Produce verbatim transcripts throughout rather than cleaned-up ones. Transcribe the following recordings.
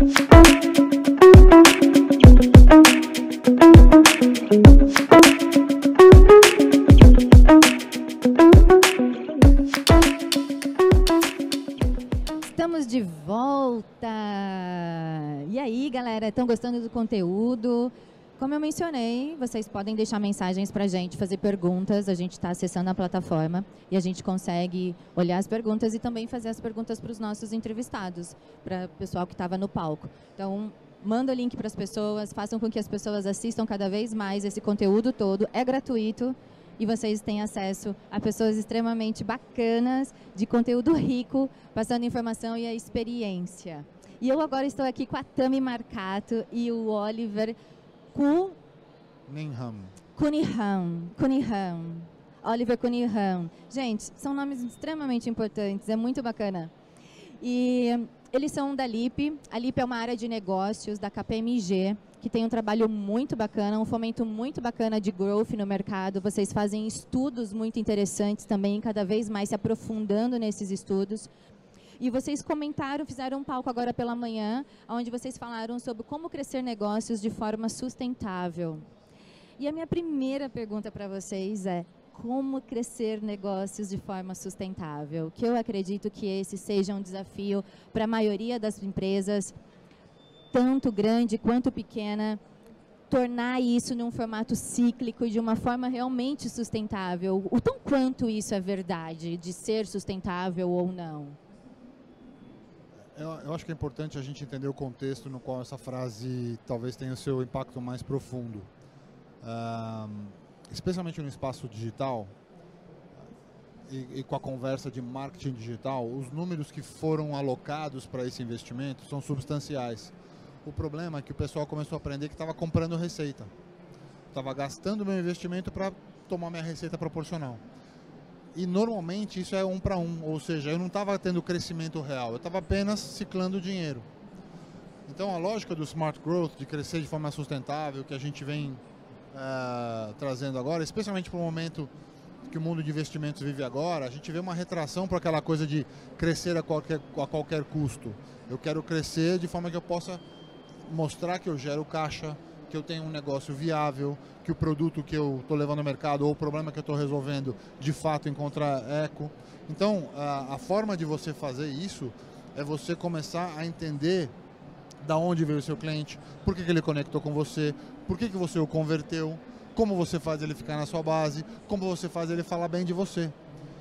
Estamos de volta! E aí, galera, estão gostando do conteúdo? Como eu mencionei, vocês podem deixar mensagens para a gente, fazer perguntas. A gente está acessando a plataforma e a gente consegue olhar as perguntas e também fazer as perguntas para os nossos entrevistados, para o pessoal que estava no palco. Então, manda o link para as pessoas, façam com que as pessoas assistam cada vez mais esse conteúdo todo. É gratuito e vocês têm acesso a pessoas extremamente bacanas, de conteúdo rico, passando informação e a experiência. E eu agora estou aqui com a Tami Marcato e o Oliver Cunningham. Cunningham. Cunningham. Oliver Cunningham. Gente, são nomes extremamente importantes, é muito bacana. E eles são da L I P. A L I P é uma área de negócios da K P M G, que tem um trabalho muito bacana, um fomento muito bacana de growth no mercado. Vocês fazem estudos muito interessantes também, cada vez mais se aprofundando nesses estudos. E vocês comentaram, fizeram um palco agora pela manhã, onde vocês falaram sobre como crescer negócios de forma sustentável. E a minha primeira pergunta para vocês é: como crescer negócios de forma sustentável? Que eu acredito que esse seja um desafio para a maioria das empresas, tanto grande quanto pequena, tornar isso num formato cíclico e de uma forma realmente sustentável. O tão quanto isso é verdade, de ser sustentável ou não? Eu, eu acho que é importante a gente entender o contexto no qual essa frase talvez tenha o seu impacto mais profundo. Um, especialmente no espaço digital e, e com a conversa de marketing digital, os números que foram alocados para esse investimento são substanciais. O problema é que o pessoal começou a aprender que estava comprando receita. Estava gastando meu investimento para tomar minha receita proporcional. E normalmente isso é um para um, ou seja, eu não estava tendo crescimento real, eu estava apenas ciclando dinheiro. Então a lógica do Smart Growth, de crescer de forma sustentável, que a gente vem uh, trazendo agora, especialmente para o momento que o mundo de investimentos vive agora, a gente vê uma retração para aquela coisa de crescer a qualquer, a qualquer custo. Eu quero crescer de forma que eu possa mostrar que eu gero caixa, que eu tenho um negócio viável, que o produto que eu estou levando ao mercado ou o problema que eu estou resolvendo de fato encontra eco. Então, a, a forma de você fazer isso é você começar a entender da onde veio o seu cliente, por que, que ele conectou com você, por que, que você o converteu, como você faz ele ficar na sua base, como você faz ele falar bem de você.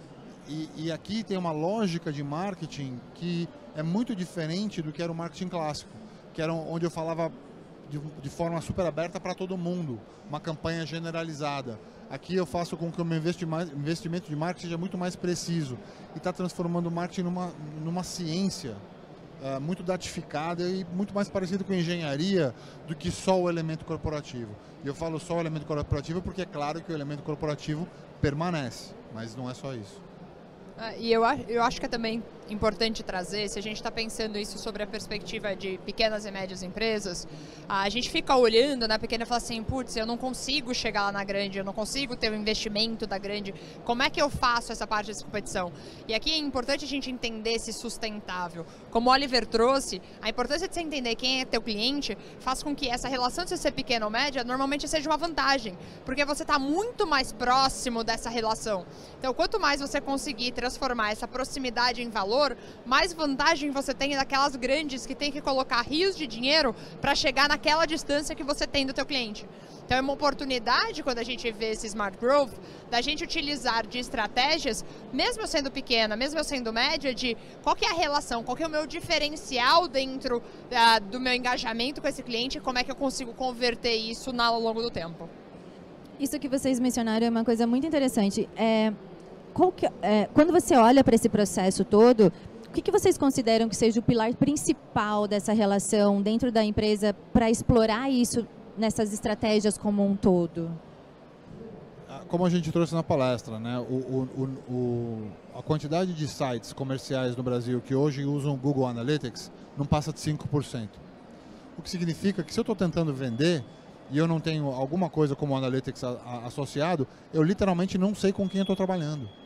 E, e aqui tem uma lógica de marketing que é muito diferente do que era o marketing clássico, que era onde eu falava De, de forma super aberta para todo mundo, uma campanha generalizada. Aqui eu faço com que o meu investimento de marketing seja muito mais preciso e está transformando o marketing numa, numa ciência uh, muito datificada e muito mais parecido com engenharia do que só o elemento corporativo. E eu falo só o elemento corporativo porque é claro que o elemento corporativo permanece, mas não é só isso. Ah, e eu, eu acho que é também importante trazer, se a gente está pensando isso sobre a perspectiva de pequenas e médias empresas, a gente fica olhando na pequena e fala assim, putz, eu não consigo chegar lá na grande, eu não consigo ter o investimento da grande, como é que eu faço essa parte dessa competição? E aqui é importante a gente entender esse sustentável. Como o Oliver trouxe, a importância de você entender quem é teu cliente faz com que essa relação de você ser pequena ou média normalmente seja uma vantagem, porque você está muito mais próximo dessa relação. Então, quanto mais você conseguir transformar essa proximidade em valor, mais vantagem você tem daquelas grandes que tem que colocar rios de dinheiro para chegar naquela distância que você tem do teu cliente. Então é uma oportunidade, quando a gente vê esse Smart Growth, da gente utilizar de estratégias, mesmo eu sendo pequena, mesmo eu sendo média, de qual que é a relação, qual que é o meu diferencial dentro uh, do meu engajamento com esse cliente e como é que eu consigo converter isso na, ao longo do tempo. Isso que vocês mencionaram é uma coisa muito interessante. É... Qual que, é, quando você olha para esse processo todo, o que, que vocês consideram que seja o pilar principal dessa relação dentro da empresa para explorar isso nessas estratégias como um todo? Como a gente trouxe na palestra, né, o, o, o, a quantidade de sites comerciais no Brasil que hoje usam o Google Analytics não passa de cinco por cento. O que significa que se eu estou tentando vender e eu não tenho alguma coisa como o Analytics a, a, associado, eu literalmente não sei com quem eu estou trabalhando.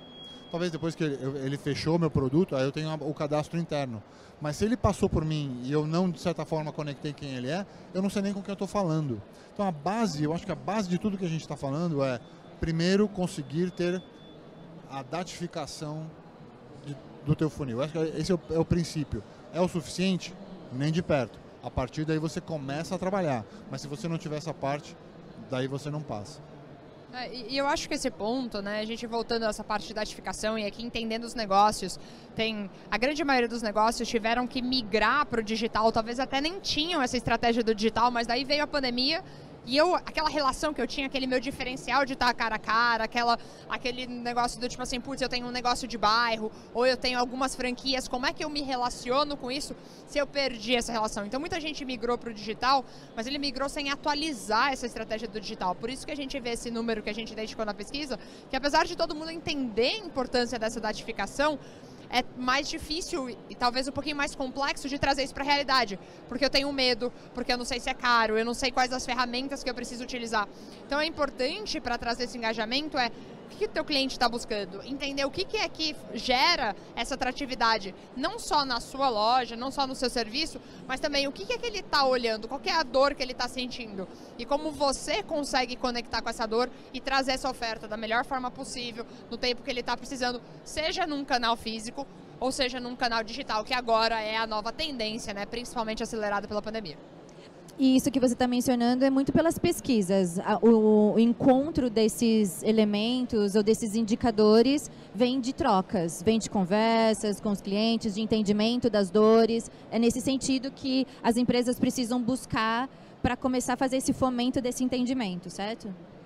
talvez depois que ele, ele fechou meu produto, aí eu tenho o cadastro interno. Mas se ele passou por mim e eu não, de certa forma, conectei quem ele é, eu não sei nem com quem eu estou falando. Então a base, eu acho que a base de tudo que a gente está falando é, primeiro, conseguir ter a datificação de, do teu funil. Eu acho que esse é o, é o princípio. É o suficiente? Nem de perto. A partir daí você começa a trabalhar. Mas se você não tiver essa parte, daí você não passa. É, e eu acho que esse ponto, né, a gente voltando a essa parte de datificação e aqui entendendo os negócios, tem, a grande maioria dos negócios tiveram que migrar para o digital, talvez até nem tinham essa estratégia do digital, mas daí veio a pandemia. E eu, aquela relação que eu tinha, aquele meu diferencial de estar cara a cara, aquela, aquele negócio do tipo assim, putz, eu tenho um negócio de bairro, ou eu tenho algumas franquias, como é que eu me relaciono com isso se eu perdi essa relação? Então muita gente migrou para o digital, mas ele migrou sem atualizar essa estratégia do digital. Por isso que a gente vê esse número que a gente identificou na pesquisa, que apesar de todo mundo entender a importância dessa datificação, é mais difícil e talvez um pouquinho mais complexo de trazer isso para a realidade. Porque eu tenho medo, porque eu não sei se é caro, eu não sei quais as ferramentas que eu preciso utilizar. Então é importante para trazer esse engajamento é o que o teu cliente está buscando, entender o que, que é que gera essa atratividade, não só na sua loja, não só no seu serviço, mas também o que, que é que ele está olhando, qual que é a dor que ele está sentindo e como você consegue conectar com essa dor e trazer essa oferta da melhor forma possível, no tempo que ele está precisando, seja num canal físico ou seja num canal digital, que agora é a nova tendência, né, principalmente acelerada pela pandemia. E isso que você está mencionando é muito pelas pesquisas. O, o encontro desses elementos ou desses indicadores vem de trocas, vem de conversas com os clientes, de entendimento das dores. É nesse sentido que as empresas precisam buscar para começar a fazer esse fomento desse entendimento, certo?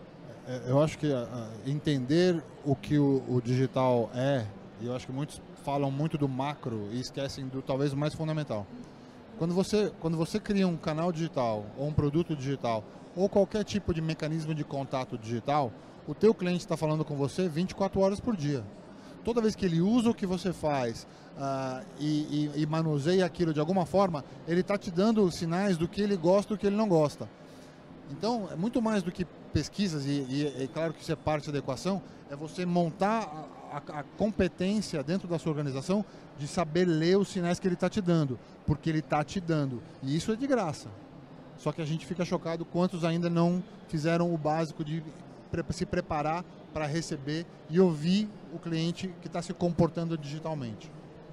Eu acho que uh, entender o que o, o digital é, e eu acho que muitos falam muito do macro e esquecem do talvez o mais fundamental. Quando você, quando você cria um canal digital, ou um produto digital, ou qualquer tipo de mecanismo de contato digital, o teu cliente está falando com você vinte e quatro horas por dia. Toda vez que ele usa o que você faz uh, e, e, e manuseia aquilo de alguma forma, ele está te dando sinais do que ele gosta e do que ele não gosta. Então, é muito mais do que pesquisas, e, e é claro que isso é parte da equação, é você montar a, a, a competência dentro da sua organização de saber ler os sinais que ele está te dando, porque ele está te dando. E isso é de graça. Só que a gente fica chocado quantos ainda não fizeram o básico de pre se preparar para receber e ouvir o cliente que está se comportando digitalmente.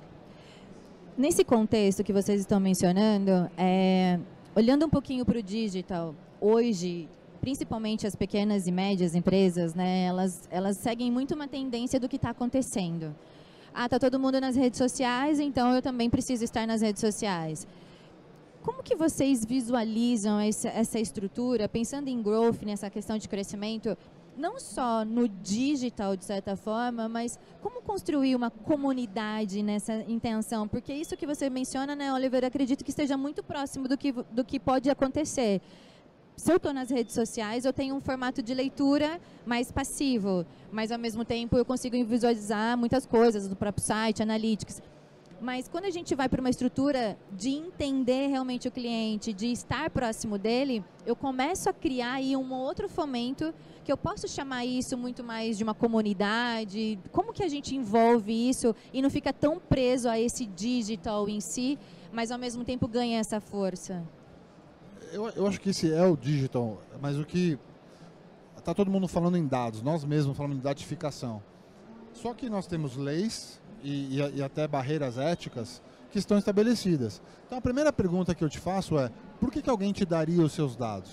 Nesse contexto que vocês estão mencionando, é, olhando um pouquinho para o digital, hoje, principalmente as pequenas e médias empresas, né, elas, elas seguem muito uma tendência do que está acontecendo. Ah, está todo mundo nas redes sociais, então eu também preciso estar nas redes sociais. Como que vocês visualizam essa, essa estrutura, pensando em growth, nessa questão de crescimento, não só no digital, de certa forma, mas como construir uma comunidade nessa intenção? Porque isso que você menciona, né, Oliver, acredito que esteja muito próximo do que, do que pode acontecer. Se eu estou nas redes sociais, eu tenho um formato de leitura mais passivo, mas ao mesmo tempo eu consigo visualizar muitas coisas do próprio site, analytics. Mas quando a gente vai para uma estrutura de entender realmente o cliente, de estar próximo dele, eu começo a criar aí um outro fomento, que eu posso chamar isso muito mais de uma comunidade. Como que a gente envolve isso e não fica tão preso a esse digital em si, mas ao mesmo tempo ganha essa força? Eu, eu acho que esse é o digital, mas o que está todo mundo falando em dados, nós mesmos falamos em datificação. Só que nós temos leis e, e, e até barreiras éticas que estão estabelecidas. Então a primeira pergunta que eu te faço é, por que, que alguém te daria os seus dados?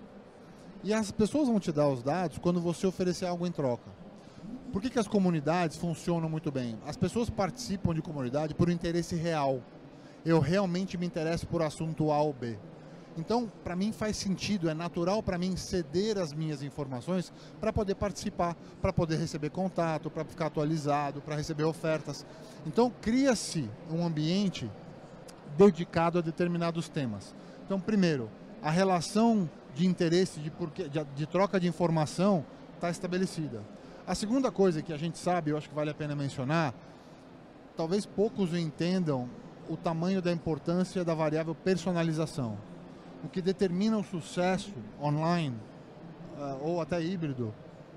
E as pessoas vão te dar os dados quando você oferecer algo em troca. Por que, que as comunidades funcionam muito bem? As pessoas participam de comunidade por interesse real. Eu realmente me interesso por assunto A ou B. Então, para mim faz sentido, é natural para mim ceder as minhas informações para poder participar, para poder receber contato, para ficar atualizado, para receber ofertas. Então, cria-se um ambiente dedicado a determinados temas. Então, primeiro, a relação de interesse, de, porquê, de, de troca de informação está estabelecida. A segunda coisa que a gente sabe, eu acho que vale a pena mencionar, talvez poucos entendam o tamanho da importância da variável personalização. O que determina o sucesso online, uh, ou até híbrido,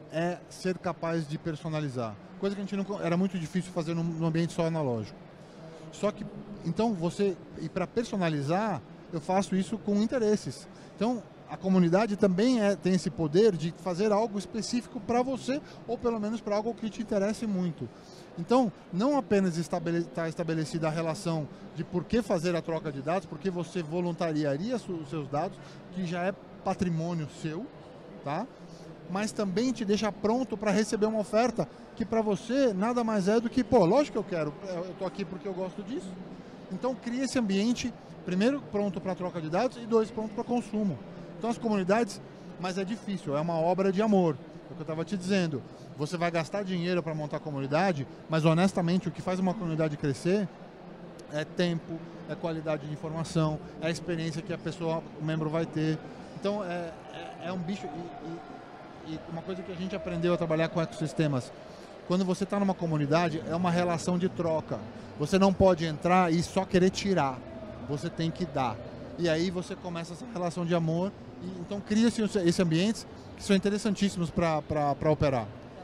é ser capaz de personalizar. Coisa que a gente não, era muito difícil fazer num, num ambiente só analógico. Só que, então, você, e para personalizar, eu faço isso com interesses. Então, a comunidade também é, tem esse poder de fazer algo específico para você, ou pelo menos para algo que te interesse muito. Então, não apenas está estabele, estabelecida a relação de por que fazer a troca de dados, porque você voluntariaria os seus dados, que já é patrimônio seu, tá? Mas também te deixa pronto para receber uma oferta que para você nada mais é do que, pô, lógico que eu quero, eu estou aqui porque eu gosto disso. Então, cria esse ambiente, primeiro, pronto para troca de dados e dois, pronto para consumo. Então, as comunidades, mas é difícil, é uma obra de amor. É o que eu estava te dizendo. Você vai gastar dinheiro para montar a comunidade, mas honestamente o que faz uma comunidade crescer é tempo, é qualidade de informação, é a experiência que a pessoa, o membro vai ter. Então, é, é, é um bicho... E, e, e uma coisa que a gente aprendeu a trabalhar com ecossistemas, quando você está numa comunidade, é uma relação de troca. Você não pode entrar e só querer tirar. Você tem que dar. E aí você começa essa relação de amor. E, então cria-se esses ambientes que são interessantíssimos para operar.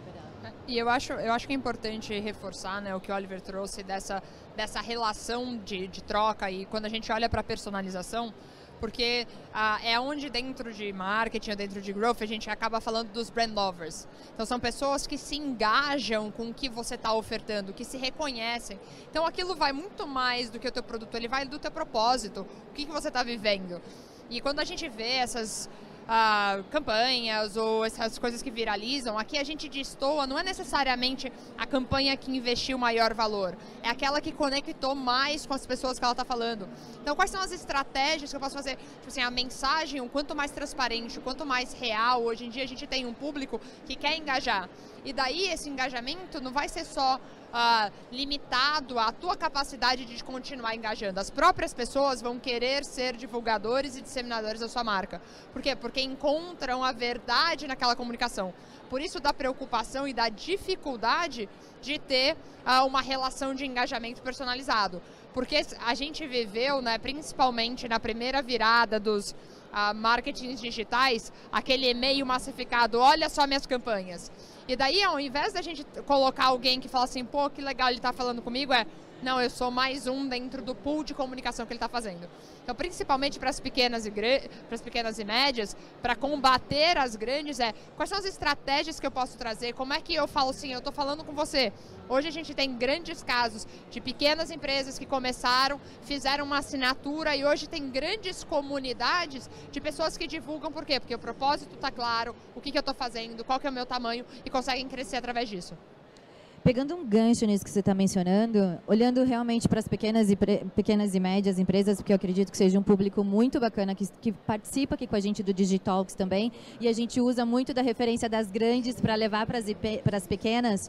E eu acho, eu acho que é importante reforçar, né, o que o Oliver trouxe dessa, dessa relação de, de troca, e quando a gente olha para a personalização, porque ah, é onde dentro de marketing, dentro de growth, a gente acaba falando dos brand lovers. Então são pessoas que se engajam com o que você está ofertando, que se reconhecem. Então aquilo vai muito mais do que o teu produto, ele vai do teu propósito, o que, que você está vivendo. E quando a gente vê essas ah, campanhas ou essas coisas que viralizam, aqui a gente destoa, não é necessariamente a campanha que investiu maior valor, é aquela que conectou mais com as pessoas que ela está falando. Então, quais são as estratégias que eu posso fazer? Tipo assim, a mensagem, o quanto mais transparente, o quanto mais real, hoje em dia a gente tem um público que quer engajar. E daí esse engajamento não vai ser só uh, limitado à tua capacidade de continuar engajando. As próprias pessoas vão querer ser divulgadores e disseminadores da sua marca. Por quê? Porque encontram a verdade naquela comunicação. Por isso da preocupação e da dificuldade de ter uh, uma relação de engajamento personalizado. Porque a gente viveu, né, principalmente na primeira virada dos uh, marketings digitais, aquele e-mail massificado, olha só minhas campanhas. E daí, ao invés da gente colocar alguém que fala assim, pô, que legal ele está falando comigo, é, não, eu sou mais um dentro do pool de comunicação que ele está fazendo. Então, principalmente para as pequenas, para as pequenas e médias, para combater as grandes, é, quais são as estratégias que eu posso trazer, como é que eu falo assim, eu estou falando com você. Hoje a gente tem grandes casos de pequenas empresas que começaram, fizeram uma assinatura e hoje tem grandes comunidades de pessoas que divulgam, por quê? Porque o propósito está claro, o que, que eu estou fazendo, qual que é o meu tamanho e conseguem crescer através disso. Pegando um gancho nisso que você está mencionando, olhando realmente para as pequenas e, pequenas e médias empresas, porque eu acredito que seja um público muito bacana, que, que participa aqui com a gente do Digitalks também, e a gente usa muito da referência das grandes para levar para as pequenas.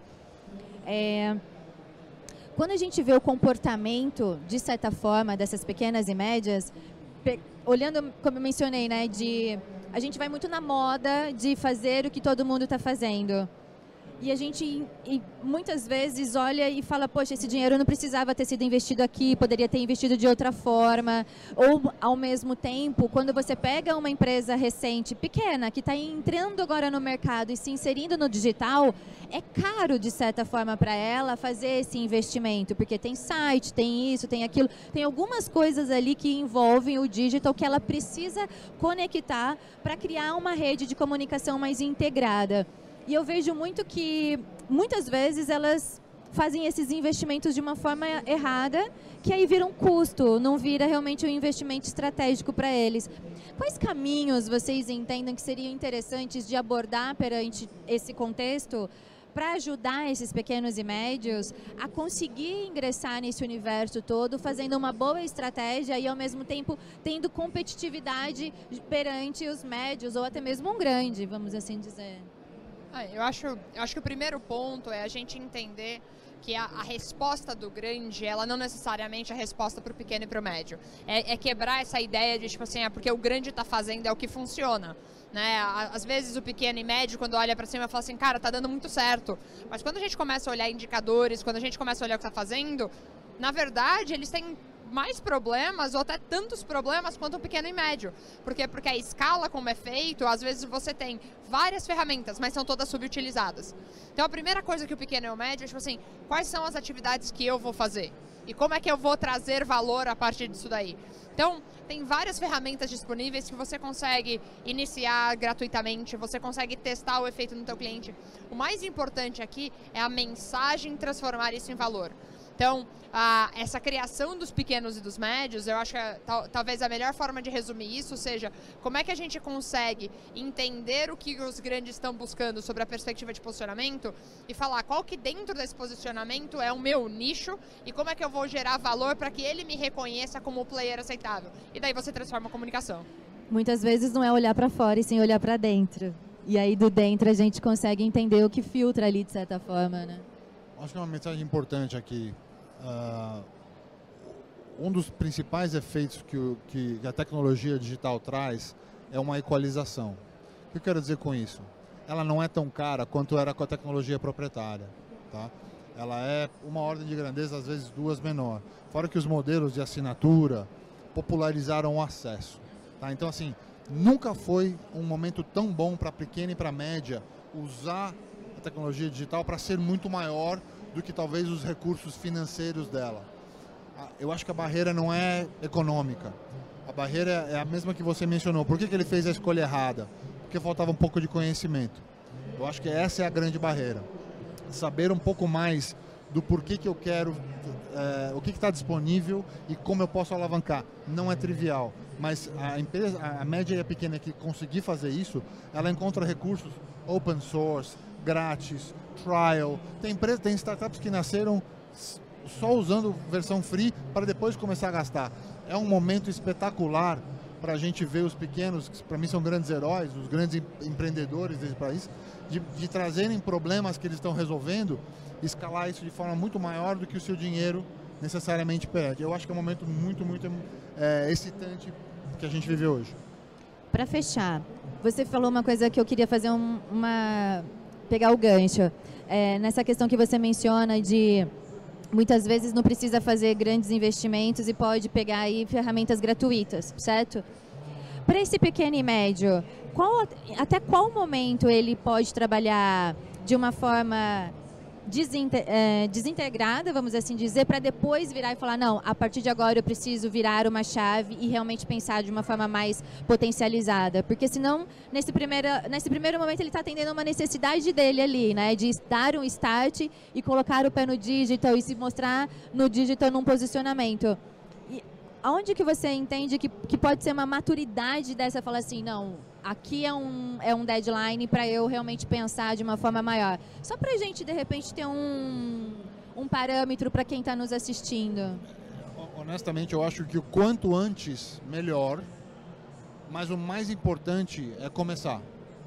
É, quando a gente vê o comportamento, de certa forma, dessas pequenas e médias, pe, olhando, como eu mencionei, né, de, a gente vai muito na moda de fazer o que todo mundo está fazendo. E a gente e muitas vezes olha e fala, poxa, esse dinheiro não precisava ter sido investido aqui, poderia ter investido de outra forma. Ou, ao mesmo tempo, quando você pega uma empresa recente, pequena, que está entrando agora no mercado e se inserindo no digital, é caro, de certa forma, para ela fazer esse investimento, porque tem site, tem isso, tem aquilo, tem algumas coisas ali que envolvem o digital que ela precisa conectar para criar uma rede de comunicação mais integrada. E eu vejo muito que, muitas vezes, elas fazem esses investimentos de uma forma errada, que aí vira um custo, não vira realmente um investimento estratégico para eles. Quais caminhos vocês entendem que seriam interessantes de abordar perante esse contexto para ajudar esses pequenos e médios a conseguir ingressar nesse universo todo, fazendo uma boa estratégia e, ao mesmo tempo, tendo competitividade perante os médios ou até mesmo um grande, vamos assim dizer? Eu acho, eu acho que o primeiro ponto é a gente entender que a, a resposta do grande, ela não necessariamente é a resposta para o pequeno e para o médio. É, é quebrar essa ideia de, tipo assim, é porque o grande está fazendo, é o que funciona. Né? Às vezes o pequeno e médio, quando olha para cima, fala assim, cara, tá dando muito certo. Mas quando a gente começa a olhar indicadores, quando a gente começa a olhar o que está fazendo, na verdade, eles têm mais problemas ou até tantos problemas quanto o pequeno e médio. Por quê? Porque a escala como é feito, às vezes você tem várias ferramentas, mas são todas subutilizadas. Então a primeira coisa que o pequeno e o médio é tipo assim, quais são as atividades que eu vou fazer? E como é que eu vou trazer valor a partir disso daí? Então, tem várias ferramentas disponíveis que você consegue iniciar gratuitamente, você consegue testar o efeito no teu cliente. O mais importante aqui é a mensagem transformar isso em valor. Então, a, essa criação dos pequenos e dos médios, eu acho que é, tal, talvez a melhor forma de resumir isso seja como é que a gente consegue entender o que os grandes estão buscando sobre a perspectiva de posicionamento e falar qual que dentro desse posicionamento é o meu nicho e como é que eu vou gerar valor para que ele me reconheça como um player aceitável. E daí você transforma a comunicação. Muitas vezes não é olhar para fora e sim olhar para dentro. E aí do dentro a gente consegue entender o que filtra ali de certa forma, né? Acho que é uma mensagem importante aqui. Uh, um dos principais efeitos que, o, que a tecnologia digital traz é uma equalização. O que eu quero dizer com isso? Ela não é tão cara quanto era com a tecnologia proprietária. Tá? Ela é uma ordem de grandeza, às vezes duas menor. Fora que os modelos de assinatura popularizaram o acesso. Tá? Então, assim, nunca foi um momento tão bom para a pequena e para a média usar a tecnologia digital para ser muito maior do que talvez os recursos financeiros dela. Eu acho que a barreira não é econômica. A barreira é a mesma que você mencionou. Por que que ele fez a escolha errada? Porque faltava um pouco de conhecimento. Eu acho que essa é a grande barreira. Saber um pouco mais do porquê que eu quero, é, o que está disponível e como eu posso alavancar. Não é trivial, mas a empresa, a média e a pequena que conseguir fazer isso, ela encontra recursos open source, grátis, trial. Tem empresas, tem startups que nasceram só usando versão free para depois começar a gastar. É um momento espetacular para a gente ver os pequenos, que para mim são grandes heróis, os grandes empreendedores desse país, de, de trazerem problemas que eles estão resolvendo, escalar isso de forma muito maior do que o seu dinheiro necessariamente pede. Eu acho que é um momento muito, muito é, excitante que a gente vive hoje. Para fechar, você falou uma coisa que eu queria fazer um, uma... pegar o gancho. É, nessa questão que você menciona de muitas vezes não precisa fazer grandes investimentos e pode pegar aí ferramentas gratuitas, certo? Para esse pequeno e médio, qual, até qual momento ele pode trabalhar de uma forma Desinte, é, desintegrada, vamos assim dizer, para depois virar e falar, não, a partir de agora eu preciso virar uma chave e realmente pensar de uma forma mais potencializada, porque senão, nesse primeiro, nesse primeiro momento ele está atendendo uma necessidade dele ali, né, de dar um start e colocar o pé no digital e se mostrar no digital num posicionamento. E aonde que você entende que, que pode ser uma maturidade dessa, falar assim, não, aqui é um, é um deadline para eu realmente pensar de uma forma maior. Só para a gente, de repente, ter um, um parâmetro para quem está nos assistindo. Honestamente, eu acho que o quanto antes, melhor. Mas o mais importante é começar.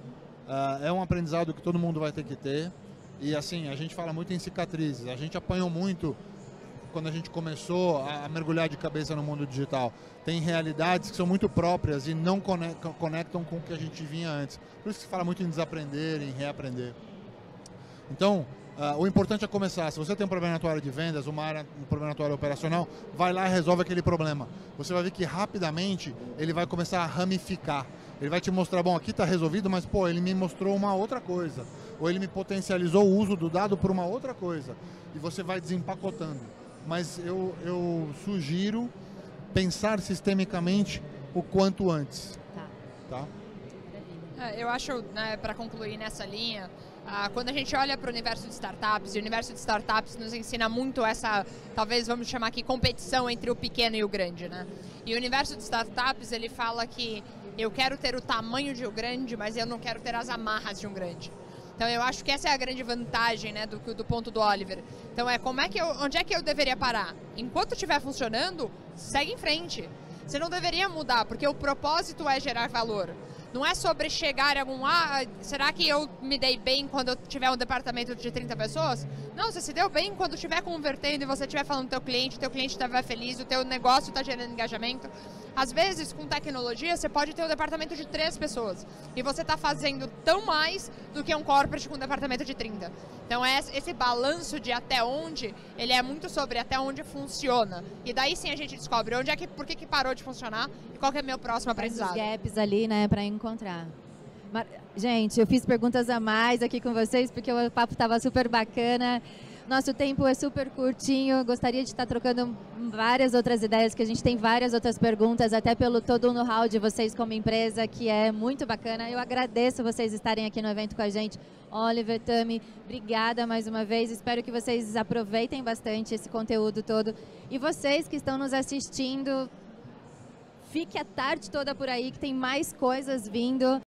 Uh, é um aprendizado que todo mundo vai ter que ter. E assim, a gente fala muito em cicatrizes. A gente apanhou muito quando a gente começou a mergulhar de cabeça no mundo digital. Tem realidades que são muito próprias e não conectam com o que a gente vinha antes. Por isso que se fala muito em desaprender, em reaprender. Então, uh, o importante é começar. Se você tem um problema na tua área de vendas, uma área, um problema na tua área operacional, vai lá e resolve aquele problema. Você vai ver que rapidamente ele vai começar a ramificar. Ele vai te mostrar, bom, aqui está resolvido, mas pô, ele me mostrou uma outra coisa. Ou ele me potencializou o uso do dado por uma outra coisa. E você vai desempacotando. Mas eu, eu sugiro pensar sistemicamente o quanto antes. Tá. Tá? Eu acho, né, para concluir nessa linha, ah, quando a gente olha para o universo de startups, e o universo de startups nos ensina muito essa, talvez vamos chamar aqui, competição entre o pequeno e o grande, né? E o universo de startups, ele fala que eu quero ter o tamanho de um grande, mas eu não quero ter as amarras de um grande. Então eu acho que essa é a grande vantagem, né, do, do ponto do Oliver. Então é como é que eu, onde é que eu deveria parar? Enquanto estiver funcionando, segue em frente. Você não deveria mudar, porque o propósito é gerar valor. Não é sobre chegar em algum, ah, será que eu me dei bem quando eu tiver um departamento de trinta pessoas? Não, você se deu bem quando estiver convertendo e você estiver falando do teu cliente, o teu cliente estiver feliz, o teu negócio está gerando engajamento. Às vezes, com tecnologia, você pode ter um departamento de três pessoas e você está fazendo tão mais do que um corporate com um departamento de trinta. Então, esse balanço de até onde, ele é muito sobre até onde funciona. E daí sim a gente descobre onde é que, por que, que parou de funcionar e qual que é o meu próximo aprendizado. Faz os gaps ali, né, para encontrar. Mas, gente, eu fiz perguntas a mais aqui com vocês, porque o papo estava super bacana. Nosso tempo é super curtinho, gostaria de estar trocando várias outras ideias, que a gente tem várias outras perguntas, até pelo todo o know-how de vocês como empresa, que é muito bacana. Eu agradeço vocês estarem aqui no evento com a gente. Oliver, Tami, obrigada mais uma vez. Espero que vocês aproveitem bastante esse conteúdo todo. E vocês que estão nos assistindo, fique a tarde toda por aí, que tem mais coisas vindo.